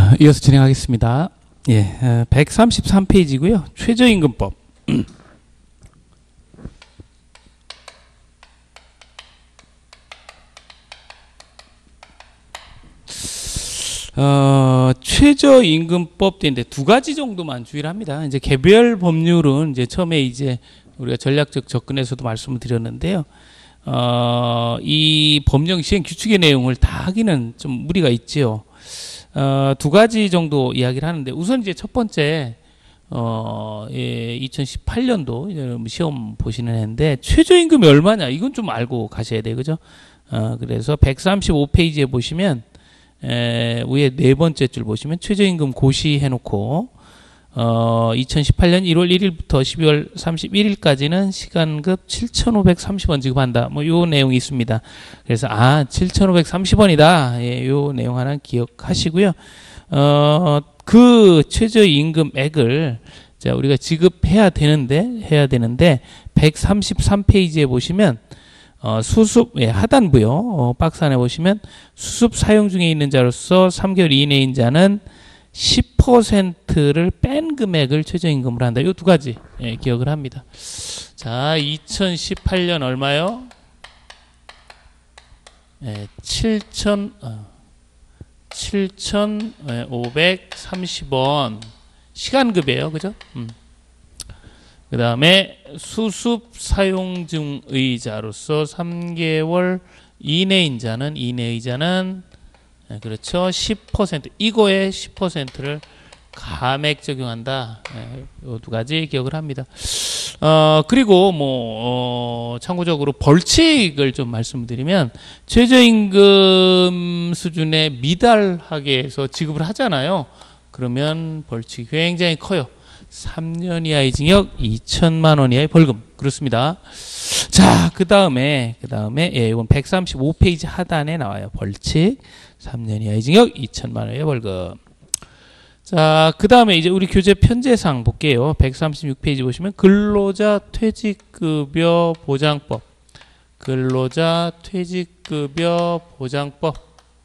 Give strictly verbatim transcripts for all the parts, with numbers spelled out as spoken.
어, 이어서 진행하겠습니다. 예, 백삼십삼 페이지고요. 최저임금법. 어, 최저임금법 때인데 두 가지 정도만 주의를 합니다. 이제 개별 법률은 이제 처음에 이제 우리가 전략적 접근에서도 말씀을 드렸는데요. 어, 이 법령 시행 규칙의 내용을 다 하기는 좀 무리가 있지요. 어, 두 가지 정도 이야기를 하는데 우선 이제 첫 번째 어, 예, 이천십팔 년도 시험 보시는 애인데 최저임금이 얼마냐 이건 좀 알고 가셔야 돼요, 그죠? 어, 그래서 백삼십오 페이지에 보시면 에, 위에 네 번째 줄 보시면 최저임금 고시 해놓고 어, 이천십팔 년 일월 일일부터 십이월 삼십일일까지는 시간급 칠천오백삼십 원 지급한다. 뭐 요 내용이 있습니다. 그래서 아 칠천오백삼십 원이다. 예, 요 내용 하나 기억하시고요. 어, 그 최저임금액을 자 우리가 지급해야 되는데 해야 되는데 백삼십삼 페이지에 보시면 어, 수습 예, 하단부요. 어, 박스 안에 보시면 수습 사용 중에 있는 자로서 삼 개월 이내인 자는 십 퍼센트를 뺀 금액을 최저임금으로 한다. 이 두 가지 예, 기억을 합니다. 자, 이천십팔 년 얼마요? 예, 칠천, 어, 칠천오백삼십 원 시간급이에요, 그죠? 음. 그 다음에 수습 사용 중의 자로서 삼 개월 이내인 자는 이내의 자는 네, 그렇죠. 십 퍼센트 이거에 십 퍼센트를 감액 적용한다. 네, 이 두 가지 기억을 합니다. 어, 그리고 뭐 어, 참고적으로 벌칙을 좀 말씀드리면 최저임금 수준에 미달하게 해서 지급을 하잖아요. 그러면 벌칙이 굉장히 커요. 삼 년 이하의 징역, 이천만 원 이하의 벌금. 그렇습니다. 자, 그 다음에, 그 다음에, 예, 이건 백삼십오 페이지 하단에 나와요. 벌칙. 삼 년 이하의 징역, 이천만 원 이하의 벌금. 자, 그 다음에 이제 우리 교재 편제상 볼게요. 백삼십육 페이지 보시면 근로자 퇴직급여 보장법. 근로자 퇴직급여 보장법.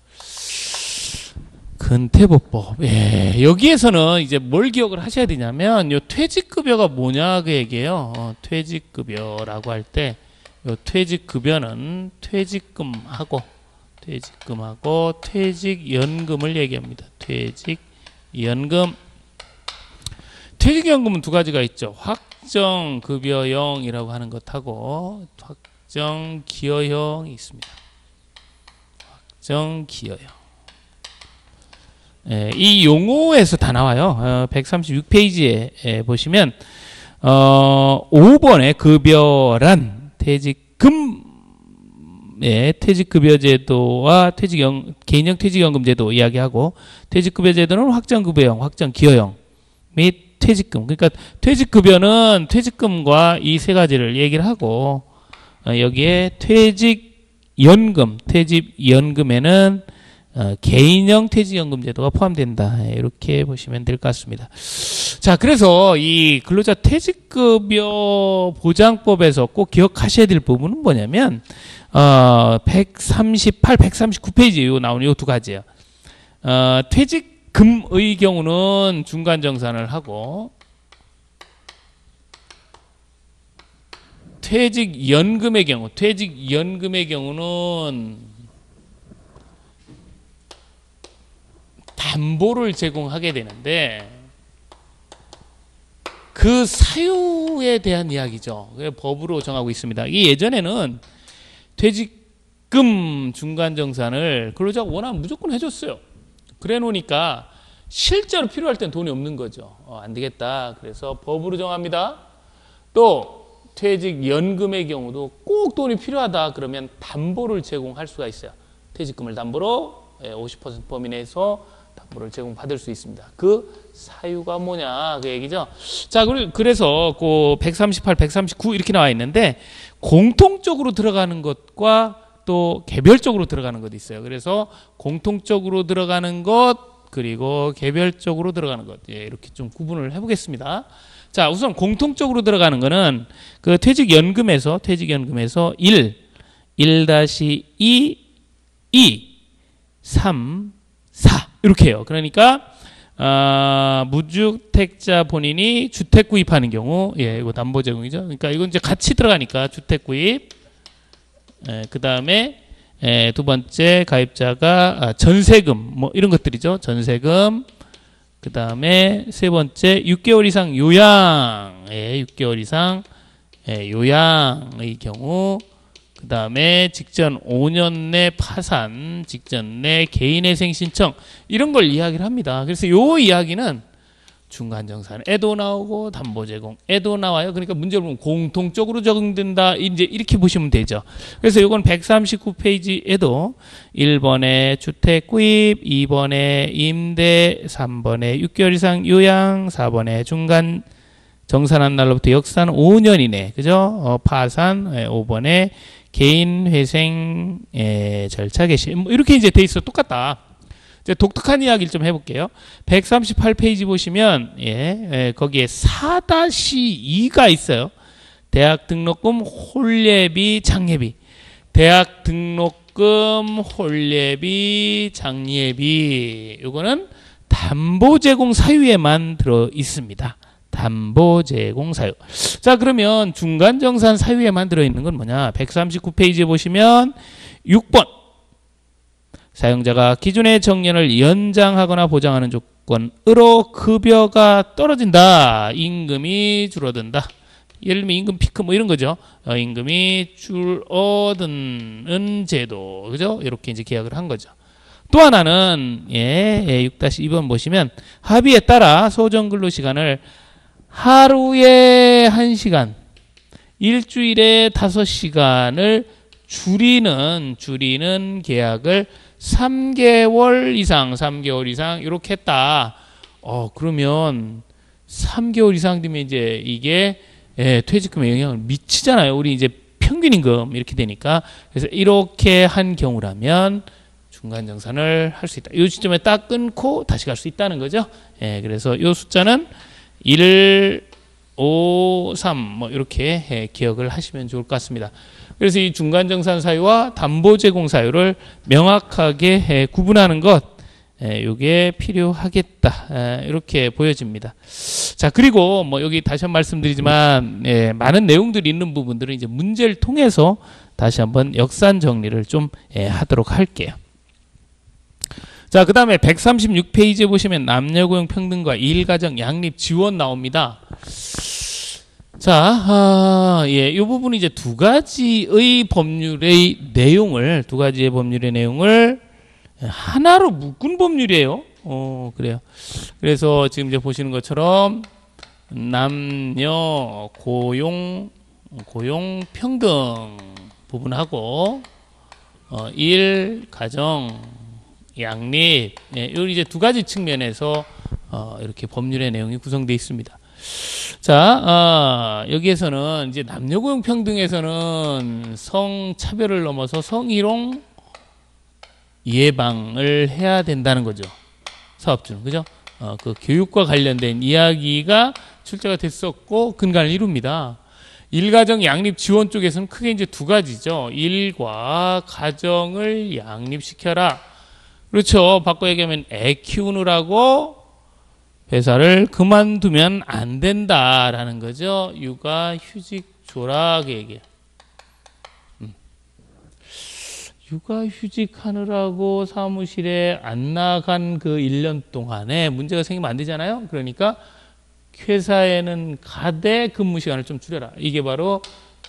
근태보법. 예, 여기에서는 이제 뭘 기억을 하셔야 되냐면, 요 퇴직급여가 뭐냐, 그 얘기예요. 어, 퇴직급여라고 할 때, 요 퇴직급여는 퇴직금하고, 퇴직금하고 퇴직연금을 얘기합니다. 퇴직연금. 퇴직연금은 두 가지가 있죠. 확정급여형이라고 하는 것하고, 확정기여형이 있습니다. 확정기여형. 예, 이 용어에서 다 나와요. 어, 백삼십육 페이지에 예, 보시면 어, 오 번에 급여란 퇴직금 예, 퇴직급여제도와 퇴직연, 개인형 퇴직연금제도 이야기하고 퇴직급여제도는 확정급여형, 확정기여형 및 퇴직금. 그러니까 퇴직급여는 퇴직금과 이 세 가지를 얘기를 하고 어, 여기에 퇴직연금, 퇴직연금에는 어, 개인형 퇴직연금 제도가 포함된다. 이렇게 보시면 될 것 같습니다. 자, 그래서 이 근로자 퇴직급여 보장법에서 꼭 기억하셔야 될 부분은 뭐냐면, 어, 백삼십팔, 백삼십구 페이지에 나오는 이 두 가지예요. 어, 퇴직금의 경우는 중간정산을 하고, 퇴직연금의 경우, 퇴직연금의 경우는 담보를 제공하게 되는데 그 사유에 대한 이야기죠. 법으로 정하고 있습니다. 이 예전에는 퇴직금 중간정산을 근로자가 원하면 무조건 해줬어요. 그래 놓으니까 실제로 필요할 땐 돈이 없는 거죠. 어, 안 되겠다. 그래서 법으로 정합니다. 또 퇴직연금의 경우도 꼭 돈이 필요하다 그러면 담보를 제공할 수가 있어요. 퇴직금을 담보로 오십 퍼센트 범위 내에서 담보를 제공받을 수 있습니다. 그 사유가 뭐냐 그 얘기죠. 자, 그래서 그 백삼십팔, 백삼십구 이렇게 나와 있는데 공통적으로 들어가는 것과 또 개별적으로 들어가는 것도 있어요. 그래서 공통적으로 들어가는 것 그리고 개별적으로 들어가는 것 예, 이렇게 좀 구분을 해보겠습니다. 자, 우선 공통적으로 들어가는 거는 그 퇴직연금에서 퇴직연금에서 일, 일 이, 이, 삼, 사 이렇게 해요. 그러니까 아, 무주택자 본인이 주택 구입하는 경우, 예, 이거 담보 제공이죠. 그러니까 이건 이제 같이 들어가니까 주택 구입. 예, 그 다음에 예, 두 번째 가입자가 아, 전세금 뭐 이런 것들이죠. 전세금. 그 다음에 세 번째 육 개월 이상 요양. 예, 육 개월 이상 예, 요양의 경우. 그 다음에 직전 오 년 내 파산, 직전 내 개인회생 신청 이런 걸 이야기를 합니다. 그래서 요 이야기는 중간정산에도 나오고 담보제공에도 나와요. 그러니까 문제를 보면 공통적으로 적용된다. 이제 이렇게 보시면 되죠. 그래서 이건 백삼십구 페이지에도 일 번에 주택 구입, 이 번에 임대, 삼 번에 육 개월 이상 요양, 사 번에 중간 정산한 날로부터 역산 오 년 이내, 그죠? 어, 파산, 예, 오 번에 개인 회생 예, 절차 개시 뭐 이렇게 이제 돼 있어. 똑같다. 이제 독특한 이야기를 좀 해볼게요. 백삼십팔 페이지 보시면 예, 예, 거기에 사 이가 있어요. 대학 등록금 홀예비 장예비. 대학 등록금 홀예비 장예비. 이거는 담보 제공 사유에만 들어 있습니다. 담보 제공 사유. 자, 그러면 중간정산 사유에만 들어있는 건 뭐냐? 백삼십구 페이지에 보시면 육 번. 사용자가 기존의 정년을 연장하거나 보장하는 조건으로 급여가 떨어진다. 임금이 줄어든다. 예를 들면 임금 피크 뭐 이런 거죠. 어, 임금이 줄어드는 제도. 그죠? 이렇게 이제 계약을 한 거죠. 또 하나는 예, 예, 육 이 번 보시면 합의에 따라 소정 근로 시간을 하루에 한 시간, 일주일에 다섯 시간을 줄이는, 줄이는 계약을 삼 개월 이상, 삼 개월 이상, 이렇게 했다. 어, 그러면 삼 개월 이상 되면 이제 이게, 예, 퇴직금에 영향을 미치잖아요. 우리 이제 평균임금 이렇게 되니까. 그래서 이렇게 한 경우라면 중간정산을 할 수 있다. 이 시점에 딱 끊고 다시 갈 수 있다는 거죠. 예, 그래서 이 숫자는 일, 오, 삼 뭐 이렇게 예, 기억을 하시면 좋을 것 같습니다. 그래서 이 중간정산 사유와 담보 제공 사유를 명확하게 예, 구분하는 것, 예, 이게 필요하겠다. 예, 이렇게 보여집니다. 자, 그리고 뭐 여기 다시 한번 말씀드리지만 예, 많은 내용들이 있는 부분들은 이제 문제를 통해서 다시 한번 역산 정리를 좀 예, 하도록 할게요. 자, 그 다음에 백삼십육 페이지에 보시면 남녀고용 평등과 일가정 양립 지원 나옵니다. 자, 아, 예, 이 부분은 이제 두 가지의 법률의 내용을, 두 가지의 법률의 내용을 하나로 묶은 법률이에요. 어, 그래요. 그래서 지금 이제 보시는 것처럼 남녀 고용, 고용 평등 부분하고, 어, 일, 가정, 양립, 예, 이 이제 두 가지 측면에서 어, 이렇게 법률의 내용이 구성되어 있습니다. 자, 어, 여기에서는 이제 남녀고용 평등에서는 성차별을 넘어서 성희롱 예방을 해야 된다는 거죠. 사업주는 그죠? 어, 그 교육과 관련된 이야기가 출제가 됐었고 근간을 이룹니다. 일가정 양립 지원 쪽에서는 크게 이제 두 가지죠. 일과 가정을 양립시켜라. 그렇죠. 바꿔 얘기하면 애 키우느라고 회사를 그만두면 안 된다라는 거죠. 육아 휴직 줘라 그 얘기예요. 음. 육아 휴직 하느라고 사무실에 안 나간 그 일 년 동안에 문제가 생기면 안 되잖아요. 그러니까 회사에는 가되 근무 시간을 좀 줄여라. 이게 바로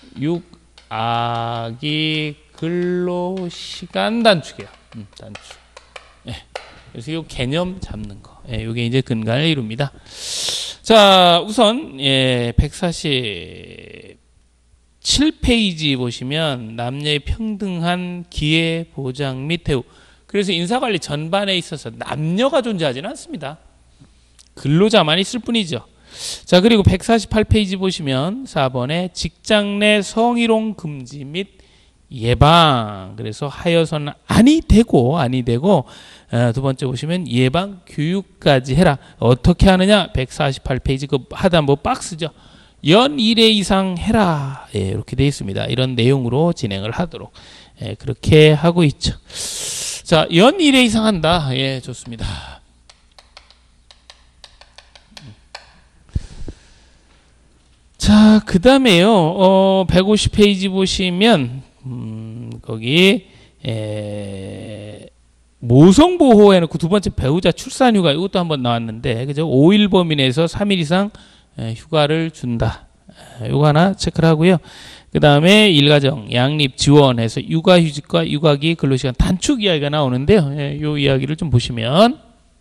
육아기 근로 시간 단축이에요. 음, 단축. 예, 그래서 이 개념 잡는 거. 예, 이게 이제 근간을 이룹니다. 자, 우선, 예, 백사십칠 페이지 보시면 남녀의 평등한 기회 보장 및 대우. 그래서 인사관리 전반에 있어서 남녀가 존재하지는 않습니다. 근로자만 있을 뿐이죠. 자, 그리고 백사십팔 페이지 보시면 사 번에 직장 내 성희롱 금지 및 예방. 그래서 하여서는 아니 되고 아니 되고 어, 두 번째 보시면 예방 교육까지 해라. 어떻게 하느냐? 백사십팔 페이지 그 하단부 박스죠. 연 일 회 이상 해라. 예, 이렇게 되어 있습니다. 이런 내용으로 진행을 하도록 예, 그렇게 하고 있죠. 자, 연 일 회 이상 한다. 예, 좋습니다. 자, 그 다음에요. 어, 백오십 페이지 보시면, 음, 거기, 에, 모성보호 해놓고 두 번째 배우자 출산휴가 이것도 한번 나왔는데, 그죠? 오 일 범위 내에서 삼 일 이상 휴가를 준다. 요거 하나 체크를 하고요. 그 다음에 일가정 양립 지원해서 육아휴직과 육아기 근로시간 단축 이야기가 나오는데요. 예, 요 이야기를 좀 보시면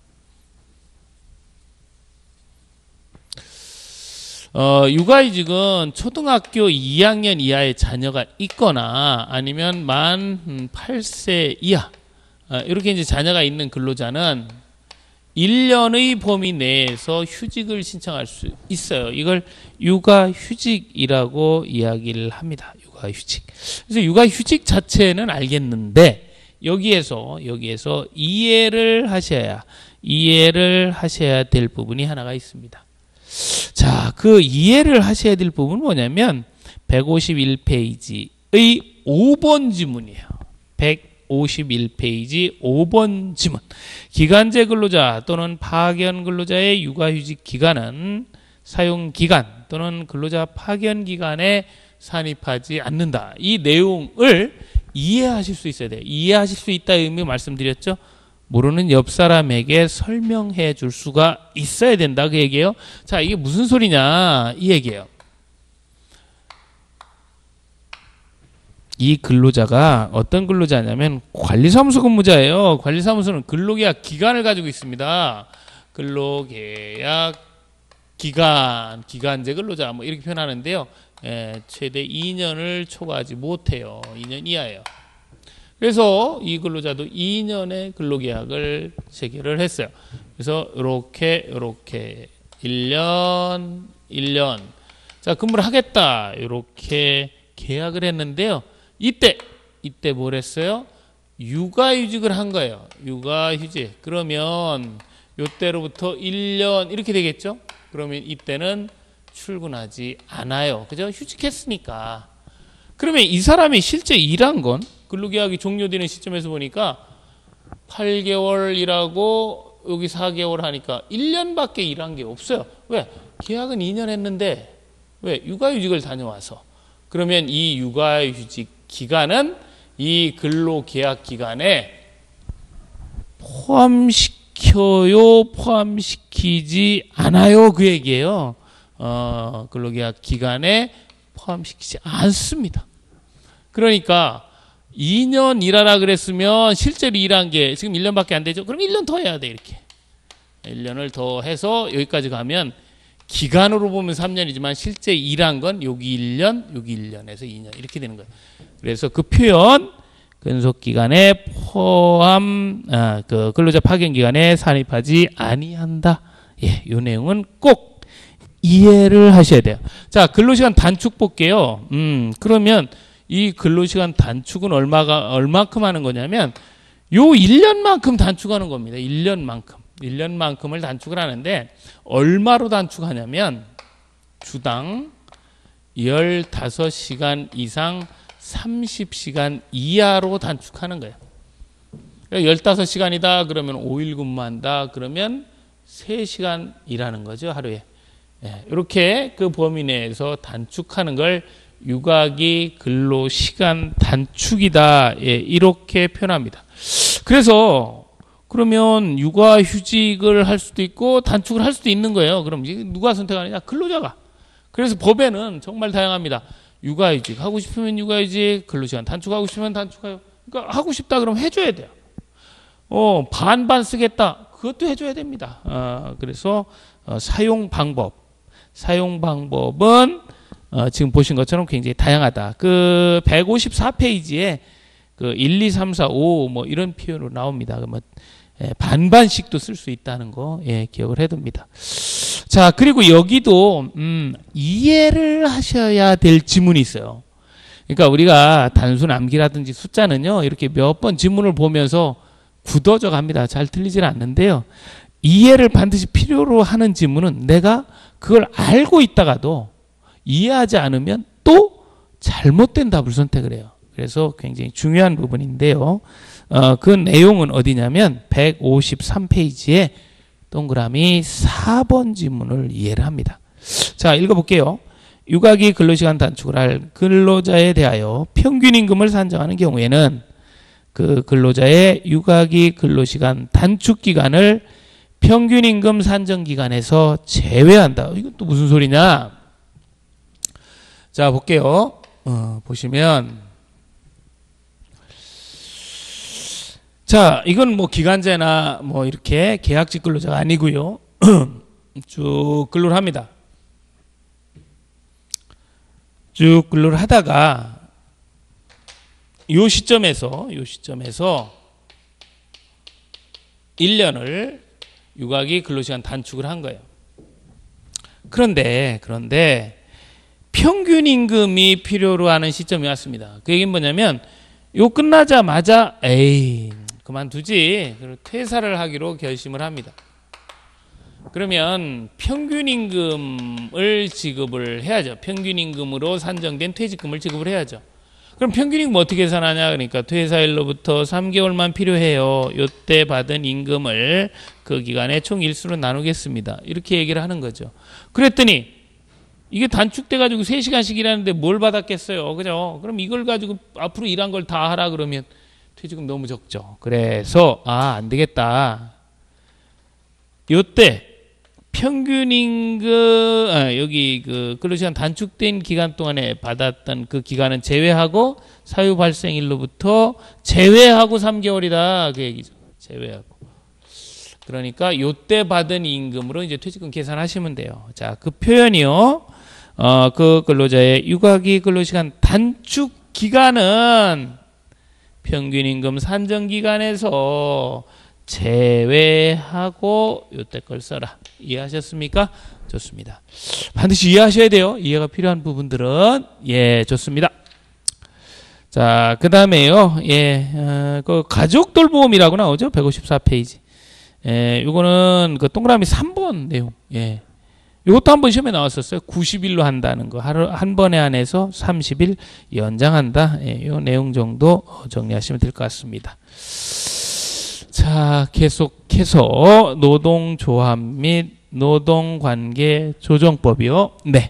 어, 육아휴직은 초등학교 이 학년 이하의 자녀가 있거나 아니면 만 팔 세 이하 어, 이렇게 이제 자녀가 있는 근로자는 일 년의 범위 내에서 휴직을 신청할 수 있어요. 이걸 육아휴직이라고 이야기를 합니다. 육아휴직. 그래서 육아휴직 자체는 알겠는데 여기에서 여기에서 이해를 하셔야 이해를 하셔야 될 부분이 하나가 있습니다. 자, 그 이해를 하셔야 될 부분은 뭐냐면 백오십일 페이지의 오 번 지문이에요. 백오십일 페이지 오 번 지문. 기간제 근로자 또는 파견 근로자의 육아휴직 기간은 사용기간 또는 근로자 파견 기간에 산입하지 않는다. 이 내용을 이해하실 수 있어야 돼요. 이해하실 수 있다 의미 말씀드렸죠. 모르는 옆 사람에게 설명해 줄 수가 있어야 된다. 그 얘기예요. 자, 이게 무슨 소리냐 이 얘기예요. 이 근로자가 어떤 근로자냐면 관리사무소 근무자예요. 관리사무소는 근로계약 기간을 가지고 있습니다. 근로계약 기간, 기간제 근로자 뭐 이렇게 표현하는데요. 예, 최대 이 년을 초과하지 못해요. 이 년 이하예요. 그래서 이 근로자도 이 년의 근로계약을 체결을 했어요. 그래서 이렇게 이렇게 일 년, 일 년 자 근무를 하겠다 이렇게 계약을 했는데요. 이때 이때 뭘 했어요? 육아휴직을 한 거예요. 육아휴직. 그러면 요때로부터 일 년 이렇게 되겠죠? 그러면 이때는 출근하지 않아요. 그죠? 휴직했으니까. 그러면 이 사람이 실제 일한 건 근로계약이 종료되는 시점에서 보니까 팔 개월 일하고 여기 사 개월 하니까 일 년밖에 일한 게 없어요. 왜? 계약은 이 년 했는데 왜? 육아휴직을 다녀와서. 그러면 이 육아휴직 기간은 이 근로계약 기간에 포함시켜요? 포함시키지 않아요? 그 얘기예요. 어, 근로계약 기간에 포함시키지 않습니다. 그러니까 이 년 일하라 그랬으면 실제로 일한 게 지금 일 년밖에 안 되죠. 그럼 일 년 더 해야 돼. 이렇게 일 년을 더 해서 여기까지 가면 기간으로 보면 삼 년이지만 실제 일한 건 여기 일 년, 여기 일 년에서 이 년 이렇게 되는 거예요. 그래서 그 표현 근속기간에 포함 아, 그 근로자 파견기간에 산입하지 아니한다. 예, 이 내용은 꼭 이해를 하셔야 돼요. 자, 근로시간 단축 볼게요. 음, 그러면 이 근로시간 단축은 얼마가 얼마큼 하는 거냐면 요 일 년만큼 단축하는 겁니다. 일 년만큼. 일 년만큼을 단축을 하는데 얼마로 단축하냐면 주당 열다섯 시간 이상 삼십 시간 이하로 단축하는 거예요. 열다섯 시간이다 그러면 오 일 근무한다 그러면 세 시간 일하는 거죠. 하루에. 예, 이렇게 그 범위 내에서 단축하는 걸 육아기 근로시간 단축이다. 예, 이렇게 표현합니다. 그래서 그러면 육아휴직을 할 수도 있고 단축을 할 수도 있는 거예요. 그럼 누가 선택하느냐? 근로자가. 그래서 법에는 정말 다양합니다. 육아휴직 하고 싶으면 육아휴직, 근로시간 단축하고 싶으면 단축해요. 그러니까 하고 싶다 그러면 해줘야 돼요. 어, 반반 쓰겠다. 그것도 해줘야 됩니다. 어, 그래서 어, 사용 방법. 사용 방법은 어, 지금 보신 것처럼 굉장히 다양하다. 그 백오십사 페이지에 그 일, 이, 삼, 사, 오 뭐 이런 표현으로 나옵니다. 뭐 예, 반반씩도 쓸 수 있다는 거 예, 기억을 해둡니다. 자, 그리고 여기도 음, 이해를 하셔야 될 지문이 있어요. 그러니까 우리가 단순 암기라든지 숫자는요 이렇게 몇 번 지문을 보면서 굳어져 갑니다. 잘 틀리지는 않는데요. 이해를 반드시 필요로 하는 지문은 내가 그걸 알고 있다가도 이해하지 않으면 또 잘못된 답을 선택을 해요. 그래서 굉장히 중요한 부분인데요. 어, 그 내용은 어디냐면 백오십삼 페이지에 동그라미 사 번 지문을 이해를 합니다. 자, 읽어볼게요. 육아기 근로시간 단축을 할 근로자에 대하여 평균임금을 산정하는 경우에는 그 근로자의 육아기 근로시간 단축 기간을 평균임금 산정 기간에서 제외한다. 이건 또 무슨 소리냐? 자, 볼게요. 어, 보시면 자, 이건 뭐 기간제나 뭐 이렇게 계약직 근로자가 아니고요. 쭉 근로를 합니다. 쭉 근로를 하다가 요 시점에서 요 시점에서 일 년을 육아기 근로시간 단축을 한 거예요. 그런데 그런데 평균 임금이 필요로 하는 시점이 왔습니다. 그 얘기는 뭐냐면 요 끝나자마자 에이 그만두지. 그리고 퇴사를 하기로 결심을 합니다. 그러면 평균 임금을 지급을 해야죠. 평균 임금으로 산정된 퇴직금을 지급을 해야죠. 그럼 평균 임금 어떻게 계산하냐? 그러니까 퇴사일로부터 삼 개월만 필요해요. 요때 받은 임금을 그 기간에 총 일수로 나누겠습니다. 이렇게 얘기를 하는 거죠. 그랬더니 이게 단축돼 가지고 세 시간씩 일하는데 뭘 받았겠어요. 그죠? 그럼 이걸 가지고 앞으로 일한 걸 다 하라 그러면 퇴직금 너무 적죠. 그래서 아, 안 되겠다. 요때 평균 임금 아, 여기 그 근로시간 단축된 기간 동안에 받았던 그 기간은 제외하고 사유 발생일로부터 제외하고 삼 개월이다. 그 얘기죠. 제외하고. 그러니까 요때 받은 임금으로 이제 퇴직금 계산하시면 돼요. 자, 그 표현이요. 어, 그 근로자의 육아기 근로시간 단축 기간은 평균 임금 산정 기간에서 제외하고 요때 걸 써라. 이해하셨습니까? 좋습니다. 반드시 이해하셔야 돼요. 이해가 필요한 부분들은. 예, 좋습니다. 자, 그 다음에요. 예, 어, 그 가족 돌보험이라고 나오죠. 백오십사 페이지. 예, 요거는 그 동그라미 삼 번 내용. 예. 요것도 한번 시험에 나왔었어요. 구십 일로 한다는 거. 하루, 한 번에 한해서 삼십 일 연장한다. 예, 요 내용 정도 정리하시면 될 것 같습니다. 자, 계속해서 노동조합 및 노동관계 조정법이요. 네.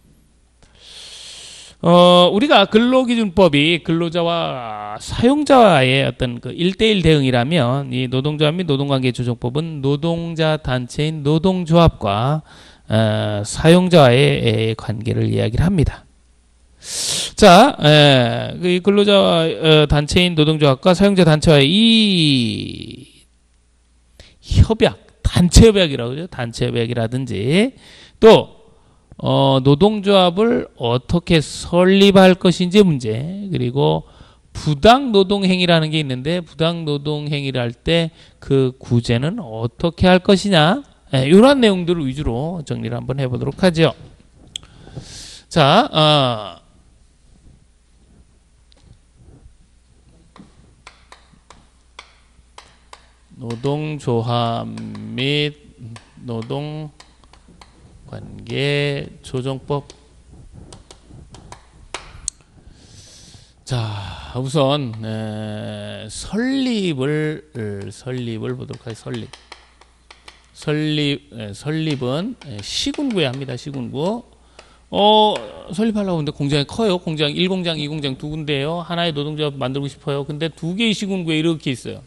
어, 우리가 근로기준법이 근로자와 사용자와의 어떤 그 일대일 대응이라면 이 노동조합 및 노동관계 조정법은 노동자 단체인 노동조합과 어, 사용자와의 관계를 이야기를 합니다. 자, 에, 그 근로자 어, 단체인 노동조합과 사용자 단체와의 이 협약, 단체 협약이라고 하죠. 단체 협약이라든지 또 어, 노동조합을 어떻게 설립할 것인지 문제, 그리고 부당 노동행위라는 게 있는데 부당 노동행위를 할 때 그 구제는 어떻게 할 것이냐, 예, 이런 내용들을 위주로 정리를 한번 해보도록 하죠. 자, 어, 노동조합 및 노동관계 조정법. 자, 우선 에, 설립을 설립을 보도록 하겠습니다. 설립. 설립 에, 설립은 시군구에 합니다. 시군구. 어, 설립하려고 하는데 공장이 커요. 공장 일 공장, 이 공장 두 군데예요. 하나의 노동조합 만들고 싶어요. 근데 두 개의 시군구에 이렇게 있어요.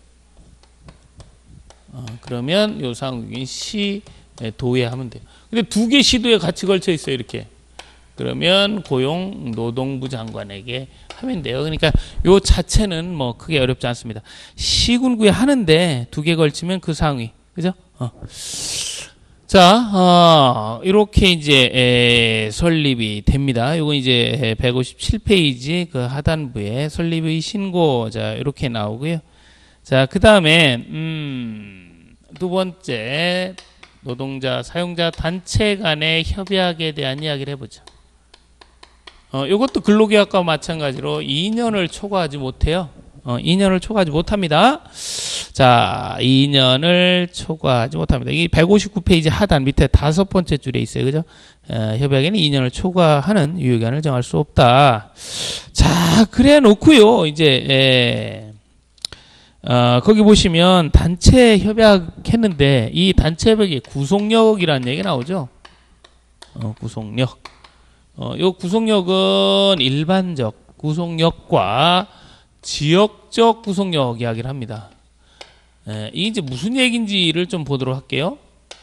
어, 그러면 요 상황이 시 도에 하면 돼요. 근데 두 개 시도에 같이 걸쳐 있어요. 이렇게. 그러면 고용 노동부 장관에게 하면 돼요. 그러니까 요 자체는 뭐 크게 어렵지 않습니다. 시군구에 하는데 두 개 걸치면 그 상위. 그죠? 어. 자, 어, 이렇게 이제 에, 설립이 됩니다. 요거 이제 백오십칠 페이지 그 하단부에 설립의 신고, 자, 이렇게 나오고요. 자, 그 다음에 음, 두 번째 노동자 사용자 단체 간의 협약에 대한 이야기를 해보죠. 어, 이것도 근로계약과 마찬가지로 이 년을 초과하지 못해요. 어, 이 년을 초과하지 못합니다. 자, 이 년을 초과하지 못합니다. 이 백오십구 페이지 하단 밑에 다섯 번째 줄에 있어요. 그죠? 어, 협약에는 이 년을 초과하는 유효기간을 정할 수 없다. 자, 그래 놓고요. 이제 에, 어, 거기 보시면 단체 협약했는데 이 단체 협약의 구속력이라는 얘기 나오죠. 어, 구속력. 어, 요 구속력은 일반적 구속력과 지역적 구속력 이야기를 합니다. 예, 이게 이제 무슨 얘기인지를 좀 보도록 할게요.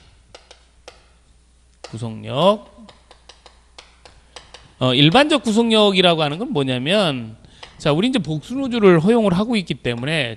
구속력. 어, 일반적 구속력이라고 하는 건 뭐냐면, 자, 우리 이제 복수노조를 허용을 하고 있기 때문에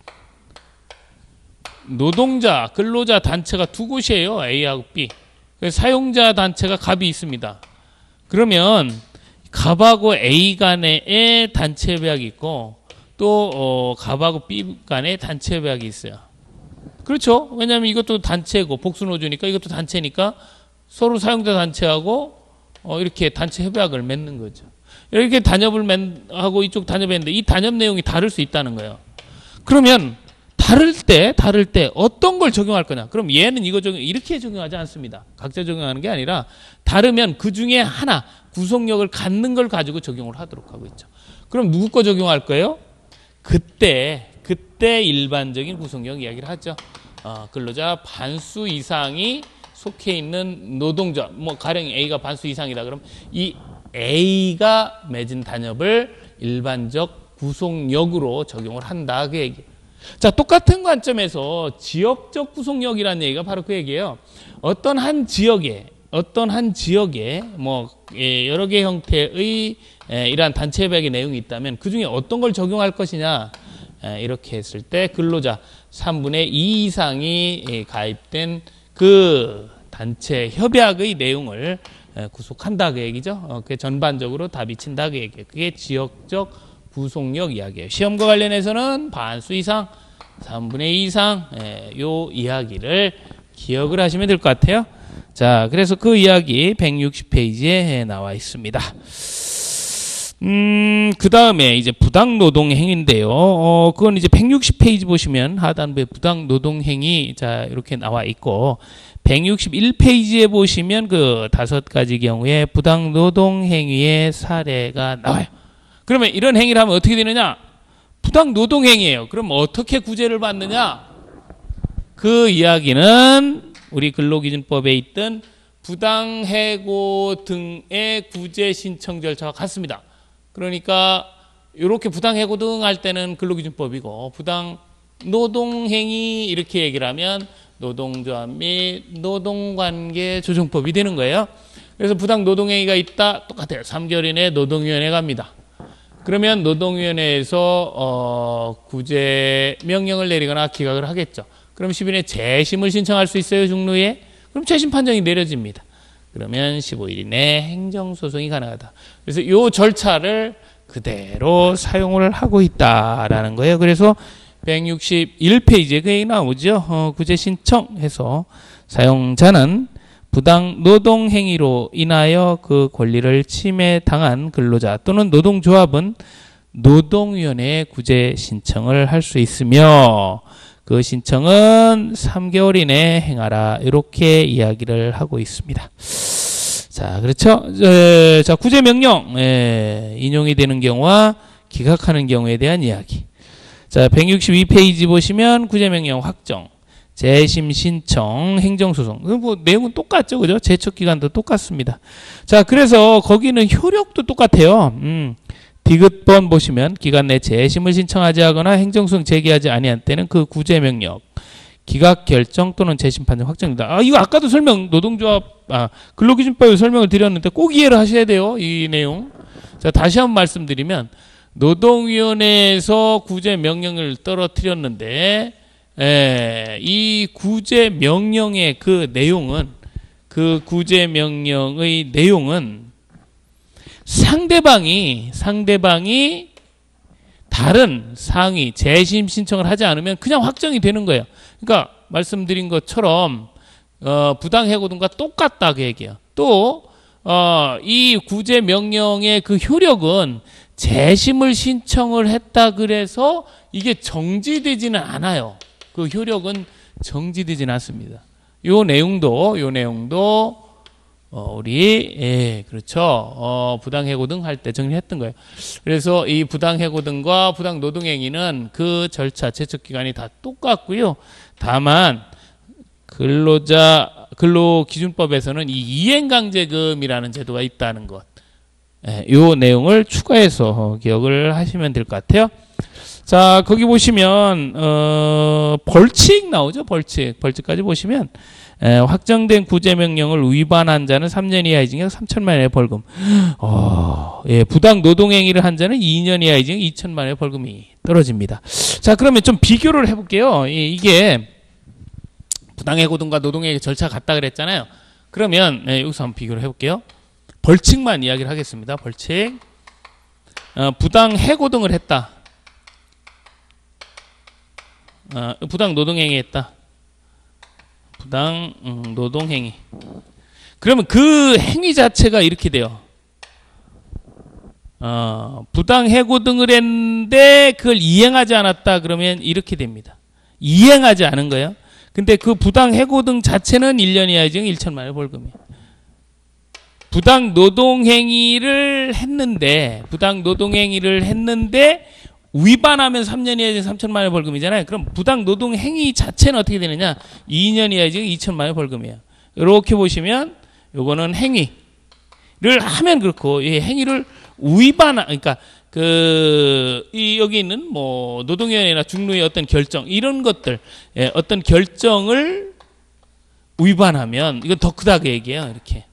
노동자, 근로자 단체가 두 곳이에요. A하고 B. 그래서 사용자 단체가 갑이 있습니다. 그러면 갑하고 A 간의 단체 협약이 있고 또 어, 갑하고 B 간의 단체 협약이 있어요. 그렇죠? 왜냐하면 이것도 단체고 복수노조니까 이것도 단체니까 서로 사용자 단체하고 어, 이렇게 단체 협약을 맺는 거죠. 이렇게 단협을 맺, 하고 이쪽 단협했는데 이 단협 내용이 다를 수 있다는 거예요. 그러면 다를 때, 다를 때 어떤 걸 적용할 거냐? 그럼 얘는 이거 적용, 이렇게 적용하지 않습니다. 각자 적용하는 게 아니라 다르면 그 중에 하나 구속력을 갖는 걸 가지고 적용을 하도록 하고 있죠. 그럼 누구 거 적용할 거예요? 그때, 그때 일반적인 구속력 이야기를 하죠. 어, 근로자 반수 이상이 속해 있는 노동자, 뭐 가령 A가 반수 이상이다. 그럼 이 A가 맺은 단협을 일반적 구속력으로 적용을 한다. 그 얘기예요. 자, 똑같은 관점에서 지역적 구속력이라는 얘기가 바로 그 얘기예요. 어떤 한 지역에, 어떤 한 지역에 뭐 여러 개 형태의 이러한 단체 협약의 내용이 있다면 그 중에 어떤 걸 적용할 것이냐, 이렇게 했을 때 근로자 삼분의 이 이상이 가입된 그 단체 협약의 내용을 구속한다 그 얘기죠. 그게 전반적으로 다 미친다 그 얘기예요. 그게 지역적 구속력 이야기예요. 시험과 관련해서는 반수 이상, 삼분의 이 이상, 예, 요 이야기를 기억을 하시면 될 것 같아요. 자, 그래서 그 이야기 백육십 페이지에 나와 있습니다. 음, 그 다음에 이제 부당노동행위인데요. 어, 그건 이제 백육십 페이지 보시면 하단부에 부당노동행위, 자, 이렇게 나와 있고, 백육십일 페이지에 보시면 그 다섯 가지 경우에 부당노동행위의 사례가 나와요. 그러면 이런 행위를 하면 어떻게 되느냐? 부당노동행위예요. 그럼 어떻게 구제를 받느냐? 그 이야기는 우리 근로기준법에 있던 부당해고 등의 구제 신청 절차와 같습니다. 그러니까 이렇게 부당해고 등 할 때는 근로기준법이고 부당노동행위 이렇게 얘기를 하면 노동조합 및 노동관계 조정법이 되는 거예요. 그래서 부당노동행위가 있다. 똑같아요. 삼 개월 이내에 노동위원회 갑니다. 그러면 노동위원회에서 어, 구제 명령을 내리거나 기각을 하겠죠. 그럼 십 일 이내 재심을 신청할 수 있어요, 중노에? 그럼 재심 판정이 내려집니다. 그러면 십오 일 이내 행정소송이 가능하다. 그래서 이 절차를 그대로 사용을 하고 있다라는 거예요. 그래서 백육십일 페이지에 그 얘기 나오죠. 어, 구제 신청해서 사용자는 부당 노동 행위로 인하여 그 권리를 침해당한 근로자 또는 노동조합은 노동위원회에 구제 신청을 할 수 있으며 그 신청은 삼 개월 이내에 행하라. 이렇게 이야기를 하고 있습니다. 자, 그렇죠? 에, 자, 구제 명령 에, 인용이 되는 경우와 기각하는 경우에 대한 이야기. 자, 백육십이 페이지 보시면 구제 명령 확정, 재심 신청, 행정소송. 뭐 내용은 똑같죠, 그죠? 제척 기간도 똑같습니다. 자, 그래서 거기는 효력도 똑같아요. 음, 디귿번 보시면 기간 내 재심을 신청하지 하거나 행정소송 제기하지 아니한 때는 그 구제 명령, 기각 결정 또는 재심 판정 확정입니다. 아, 이거 아까도 설명 노동조합, 아, 근로기준법에 설명을 드렸는데 꼭 이해를 하셔야 돼요, 이 내용. 자, 다시 한번 말씀드리면 노동위원회에서 구제 명령을 떨어뜨렸는데. 에, 이 구제 명령의 그 내용은 그 구제 명령의 내용은 상대방이 상대방이 다른 상위 재심 신청을 하지 않으면 그냥 확정이 되는 거예요. 그러니까 말씀드린 것처럼 어, 부당해고 등과 똑같다 그 얘기예요. 또 어, 이 구제 명령의 그 효력은 재심을 신청을 했다 그래서 이게 정지되지는 않아요. 그 효력은 정지되지는 않습니다. 요 내용도, 요 내용도, 어, 우리, 예, 그렇죠. 어, 부당해고 등 할 때 정리했던 거예요. 그래서 이 부당해고 등과 부당노동행위는 그 절차, 제척기간이 다 똑같고요. 다만, 근로자, 근로기준법에서는 이 이행강제금이라는 제도가 있다는 것. 예, 요 내용을 추가해서 기억을 하시면 될 것 같아요. 자, 거기 보시면 어, 벌칙 나오죠. 벌칙. 벌칙까지 보시면 에, 확정된 구제명령을 위반한 자는 삼 년 이하의 징역 삼천만 원의 벌금. 어, 예, 부당 노동행위를 한 자는 이 년 이하의 징역 이천만 원의 벌금이 떨어집니다. 자, 그러면 좀 비교를 해볼게요. 이, 이게 부당해고등과 노동행위 절차 같다 그랬잖아요. 그러면 예, 여기서 한번 비교를 해볼게요. 벌칙만 이야기를 하겠습니다. 벌칙. 어, 부당해고등을 했다. 어, 부당 노동행위 했다. 부당 음, 노동행위. 그러면 그 행위 자체가 이렇게 돼요. 어, 부당 해고 등을 했는데 그걸 이행하지 않았다 그러면 이렇게 됩니다. 이행하지 않은 거예요. 근데 그 부당 해고 등 자체는 일 년 이하의 징역 일천만 원 벌금이에요. 부당 노동행위를 했는데 부당 노동행위를 했는데 위반하면 삼 년 이하의 징역 삼천만 원 벌금이잖아요. 그럼 부당 노동 행위 자체는 어떻게 되느냐? 이 년 이하의 징역 이천만 원 벌금이에요. 이렇게 보시면 요거는 행위를 하면 그렇고 이 행위를 위반 그러니까 그 이 여기 있는 뭐 노동위원회나 중노의 어떤 결정 이런 것들 예, 어떤 결정을 위반하면 이건 더 크다 그 얘기예요. 이렇게.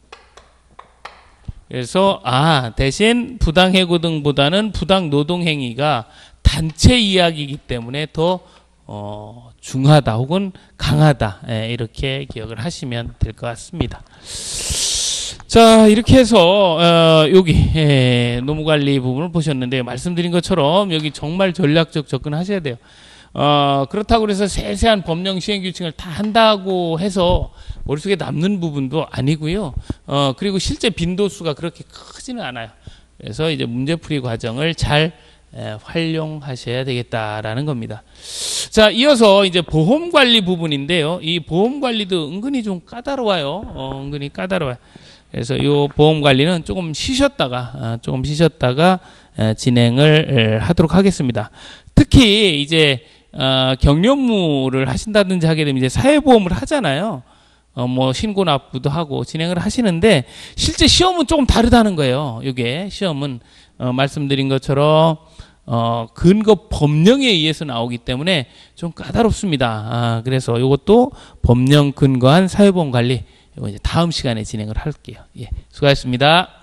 그래서 아 대신 부당해고 등보다는 부당 노동행위가 단체 이야기이기 때문에 더 어, 중하다 혹은 강하다 예, 이렇게 기억을 하시면 될 것 같습니다. 자 이렇게 해서 어, 여기 예, 노무관리 부분을 보셨는데 말씀드린 것처럼 여기 정말 전략적 접근하셔야 돼요. 어, 그렇다고 해서 세세한 법령 시행 규칙을 다 한다고 해서 머릿속에 남는 부분도 아니고요. 어, 그리고 실제 빈도수가 그렇게 크지는 않아요. 그래서 이제 문제풀이 과정을 잘 에, 활용하셔야 되겠다라는 겁니다. 자, 이어서 이제 보험 관리 부분인데요. 이 보험 관리도 은근히 좀 까다로워요. 어, 은근히 까다로워요. 그래서 이 보험 관리는 조금 쉬셨다가, 어, 조금 쉬셨다가 에, 진행을 에, 하도록 하겠습니다. 특히 이제 어, 경련무를 하신다든지 하게 되면 이제 사회보험을 하잖아요. 어, 뭐 신고 납부도 하고 진행을 하시는데 실제 시험은 조금 다르다는 거예요. 이게 시험은 어, 말씀드린 것처럼 어, 근거 법령에 의해서 나오기 때문에 좀 까다롭습니다. 아, 그래서 이것도 법령 근거한 사회보험 관리 이거 이제 다음 시간에 진행을 할게요. 예, 수고하셨습니다.